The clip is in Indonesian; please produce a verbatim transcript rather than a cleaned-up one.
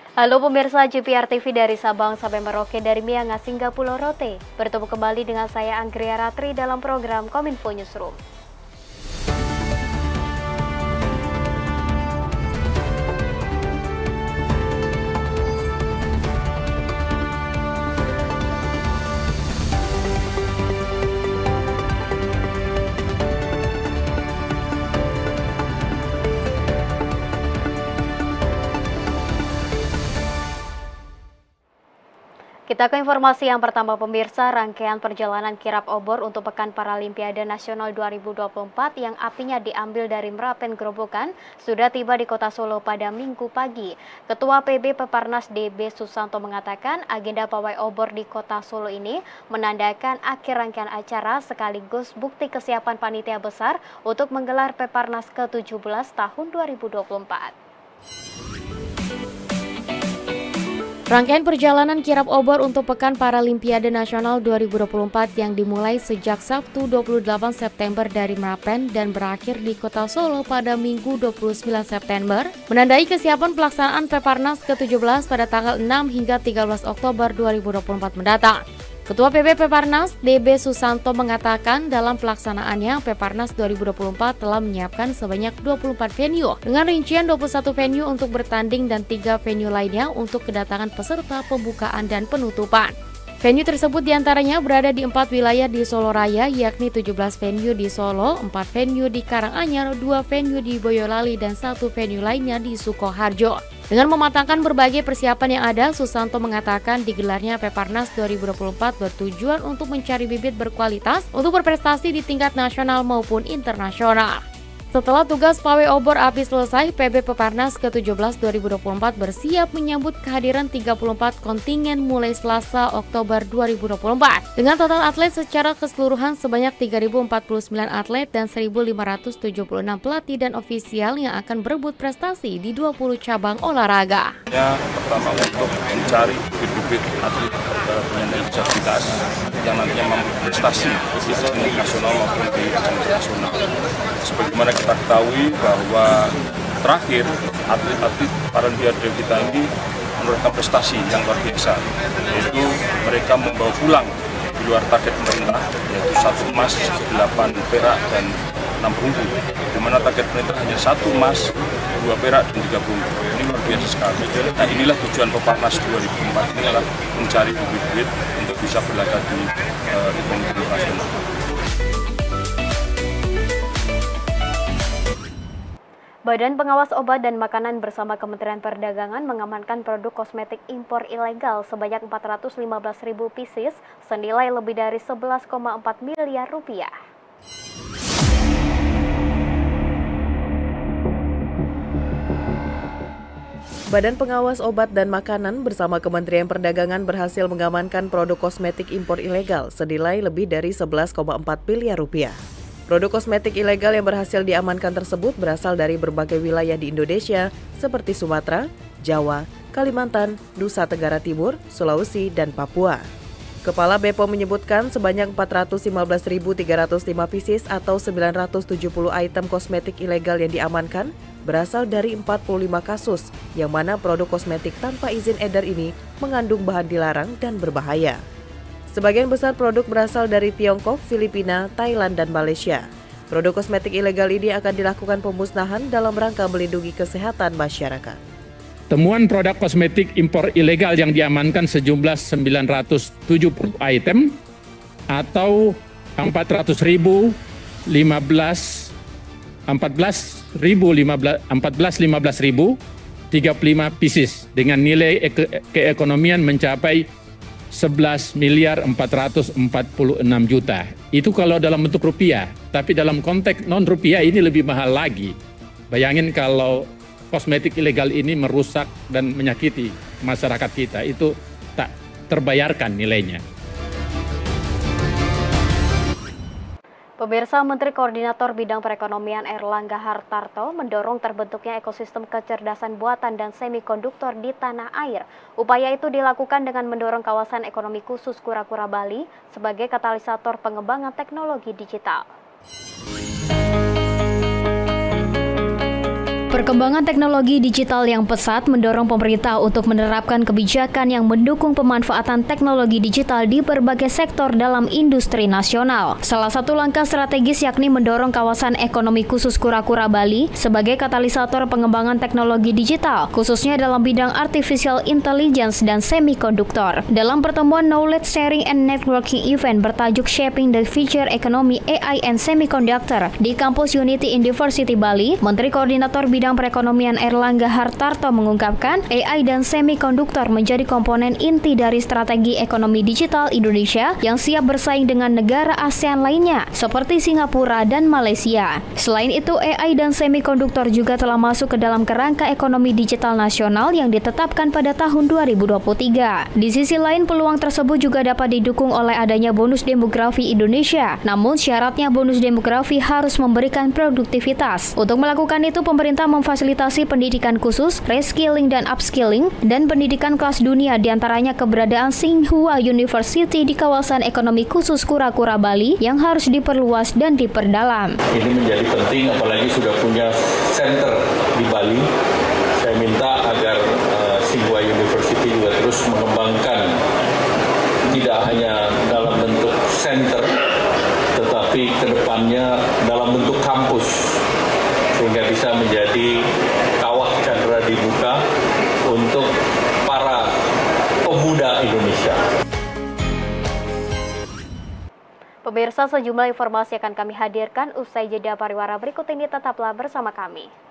Halo pemirsa G P R T V dari Sabang sampai Merauke dari Miangas hingga Pulau Rote. Bertemu kembali dengan saya Anggria Ratri dalam program Kominfo Newsroom. Kita ke informasi yang pertama pemirsa, rangkaian perjalanan kirap obor untuk Pekan Paralimpiade Nasional dua ribu dua puluh empat yang apinya diambil dari Merapen Grobogan sudah tiba di Kota Solo pada Minggu pagi. Ketua P B Peparnas D B Susanto mengatakan agenda pawai obor di Kota Solo ini menandakan akhir rangkaian acara sekaligus bukti kesiapan panitia besar untuk menggelar Peparnas ke tujuh belas tahun dua ribu dua puluh empat. Rangkaian perjalanan kirap obor untuk Pekan Paralimpiade Nasional dua ribu dua puluh empat yang dimulai sejak Sabtu dua puluh delapan September dari Merapen dan berakhir di Kota Solo pada Minggu dua puluh sembilan September, menandai kesiapan pelaksanaan Peparnas ke tujuh belas pada tanggal enam hingga tiga belas Oktober dua ribu dua puluh empat mendatang. Ketua P B Peparnas D B Susanto mengatakan dalam pelaksanaannya Peparnas dua ribu dua puluh empat telah menyiapkan sebanyak dua puluh empat venue dengan rincian dua puluh satu venue untuk bertanding dan tiga venue lainnya untuk kedatangan peserta pembukaan dan penutupan. Venue tersebut diantaranya berada di empat wilayah di Solo Raya, yakni tujuh belas venue di Solo, empat venue di Karanganyar, dua venue di Boyolali, dan satu venue lainnya di Sukoharjo. Dengan mematangkan berbagai persiapan yang ada, Susanto mengatakan digelarnya Peparnas dua ribu dua puluh empat bertujuan untuk mencari bibit berkualitas untuk berprestasi di tingkat nasional maupun internasional. Setelah tugas pawai obor api selesai, P B Peparnas ke tujuh belas dua ribu dua puluh empat bersiap menyambut kehadiran tiga puluh empat kontingen mulai Selasa Oktober dua ribu dua puluh empat. Dengan total atlet secara keseluruhan sebanyak tiga ribu empat puluh sembilan atlet dan seribu lima ratus tujuh puluh enam pelatih dan ofisial yang akan berebut prestasi di dua puluh cabang olahraga. Ya, pertama untuk mencari bibit-bibit atlet penyandang disabilitas yang nantinya mampu prestasi di tingkat nasional maupun di tingkat internasional. Sebagaimana kita ketahui bahwa terakhir atlet-atlet Paralimpiade kita ini menurunkan prestasi yang luar biasa, yaitu mereka membawa pulang di luar target pemerintah, yaitu satu emas, delapan perak dan enam perunggu, di mana target pemerintah hanya satu emas, dua perak dan tiga perunggu. Ini luar biasa sekali. Nah, inilah tujuan Peparnas dua ribu empat ini adalah mencari bibit-bibit untuk bisa berlaga di uh, event internasional. Badan Pengawas Obat dan Makanan bersama Kementerian Perdagangan mengamankan produk kosmetik impor ilegal sebanyak empat ratus lima belas ribu pieces senilai lebih dari sebelas koma empat miliar rupiah. Badan Pengawas Obat dan Makanan bersama Kementerian Perdagangan berhasil mengamankan produk kosmetik impor ilegal senilai lebih dari sebelas koma empat miliar rupiah. Produk kosmetik ilegal yang berhasil diamankan tersebut berasal dari berbagai wilayah di Indonesia seperti Sumatera, Jawa, Kalimantan, Nusa Tenggara Timur, Sulawesi, dan Papua. Kepala B P O M menyebutkan sebanyak empat ratus lima belas ribu tiga ratus lima pieces atau sembilan ratus tujuh puluh item kosmetik ilegal yang diamankan berasal dari empat puluh lima kasus, yang mana produk kosmetik tanpa izin edar ini mengandung bahan dilarang dan berbahaya. Sebagian besar produk berasal dari Tiongkok, Filipina, Thailand, dan Malaysia. Produk kosmetik ilegal ini akan dilakukan pemusnahan dalam rangka melindungi kesehatan masyarakat. Temuan produk kosmetik impor ilegal yang diamankan sejumlah sembilan ratus tujuh puluh item atau empat ratus ribu lima belas empat belas ribu lima belas ribu tiga puluh lima pieces dengan nilai ke keekonomian mencapai sebelas miliar empat ratus empat puluh enam juta. Itu kalau dalam bentuk rupiah, tapi dalam konteks non rupiah ini lebih mahal lagi. Bayangin kalau kosmetik ilegal ini merusak dan menyakiti masyarakat kita, itu tak terbayarkan nilainya. Pemirsa, Menteri Koordinator Bidang Perekonomian Erlangga Hartarto mendorong terbentuknya ekosistem kecerdasan buatan dan semikonduktor di tanah air. Upaya itu dilakukan dengan mendorong kawasan ekonomi khusus Kura-Kura Bali sebagai katalisator pengembangan teknologi digital. Perkembangan teknologi digital yang pesat mendorong pemerintah untuk menerapkan kebijakan yang mendukung pemanfaatan teknologi digital di berbagai sektor dalam industri nasional. Salah satu langkah strategis yakni mendorong kawasan ekonomi khusus Kura-Kura Bali sebagai katalisator pengembangan teknologi digital, khususnya dalam bidang artificial intelligence dan semikonduktor. Dalam pertemuan Knowledge Sharing and Networking event bertajuk Shaping the Future Economy A I and Semiconductor di kampus Unity University Bali, Menteri Koordinator Bidang Perekonomian Erlangga Hartarto mengungkapkan A I dan semikonduktor menjadi komponen inti dari strategi ekonomi digital Indonesia yang siap bersaing dengan negara ASEAN lainnya seperti Singapura dan Malaysia. Selain itu, A I dan semikonduktor juga telah masuk ke dalam kerangka ekonomi digital nasional yang ditetapkan pada tahun dua ribu dua puluh tiga. Di sisi lain, peluang tersebut juga dapat didukung oleh adanya bonus demografi Indonesia. Namun syaratnya bonus demografi harus memberikan produktivitas. Untuk melakukan itu, pemerintah memfasilitasi pendidikan khusus, reskilling dan upskilling, dan pendidikan kelas dunia diantaranya keberadaan Tsinghua University di kawasan ekonomi khusus Kura-Kura Bali yang harus diperluas dan diperdalam. Ini menjadi penting apalagi sudah punya center di Bali. Saya minta agar uh, Tsinghua University juga terus mengembangkan tidak hanya dalam bentuk center, tetapi kedepannya dalam bentuk kampus, sehingga bisa menjadi kawah candra di muka untuk para pemuda Indonesia. Pemirsa, sejumlah informasi akan kami hadirkan usai jeda pariwara berikut ini, tetaplah bersama kami.